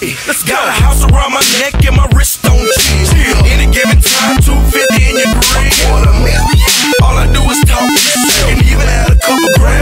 Let's got a house around my neck and my wrist on chill. Any given time, 250 in your grill. All I do is talk, and even add a couple grams.